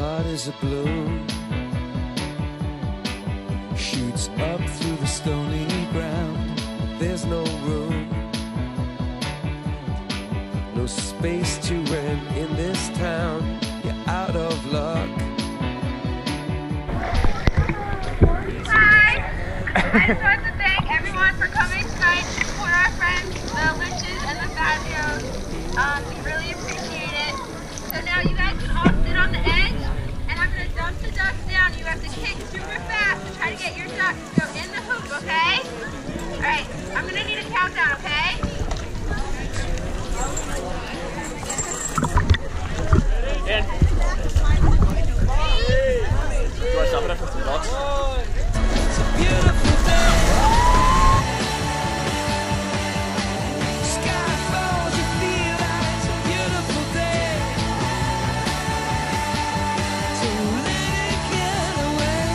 heart is a balloon, shoots up through the stony ground. There's no room, no space to rent in this town. You're out of luck. Hi! I just wanted to thank everyone for coming tonight to support our friends, the Lynches and the Fazios. We really appreciate it. So now you guys can all sit on the edge, and I'm going to dump the ducks down. You have to kick super fast to try to get your ducks to go in the hoop, okay? Alright, I'm going to need a countdown, okay? And do I stop it after 3 bucks? It's a beautiful day. Sky falls, you feel like it's a beautiful day. So let it get away.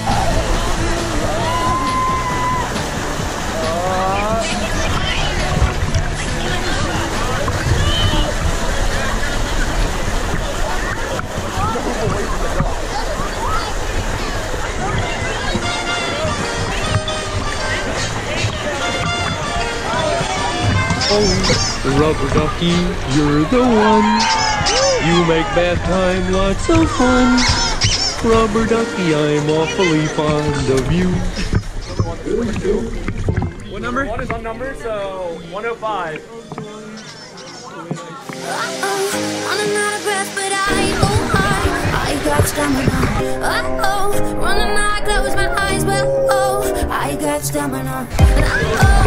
Oh, rubber ducky, you're the one. You make bad time lots of fun. Rubber ducky, I'm awfully fond of you. What number? 1 is unnumbered, so 105. Running out of breath, but I got stamina. Running out, close my eyes, but I got stamina. And